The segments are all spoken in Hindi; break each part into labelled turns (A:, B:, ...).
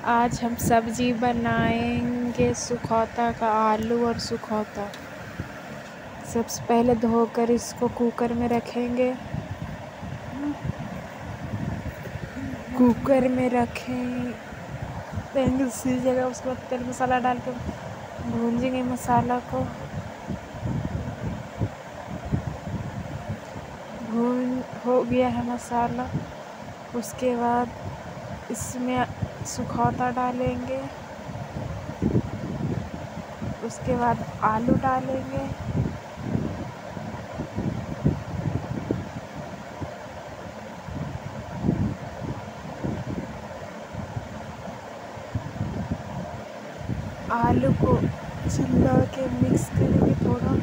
A: आज हम सब्जी बनाएंगे सुखौता का, आलू और सुखौता। सबसे पहले धोकर इसको कुकर में रखेंगे। कुकर में रखेंगे सीजेगा। उसके बाद तेल मसाला डाल के भूंजेंगे मसाला को। भून हो गया है मसाला। उसके बाद इसमें सुखौता डालेंगे। उसके बाद आलू डालेंगे। आलू को चिल्ला के मिक्स करेंगे थोड़ा,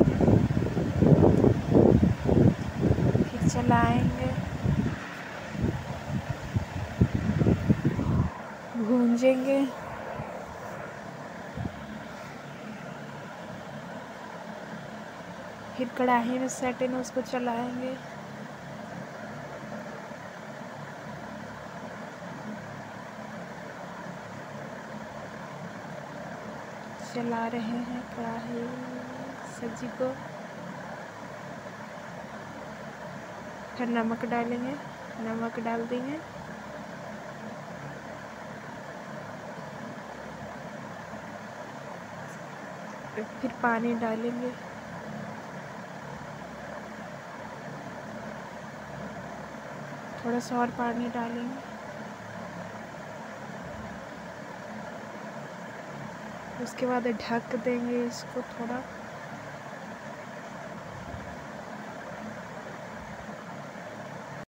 A: फिर चलाएंगे, भूंजेंगे। फिर कढ़ाई में सेट में उसको चलाएंगे। चला रहे हैं कढ़ाई सब्जी को। फिर नमक डालेंगे, नमक डाल देंगे। फिर पानी डालेंगे। थोड़ा सा और पानी डालेंगे। उसके बाद ढक देंगे इसको थोड़ा।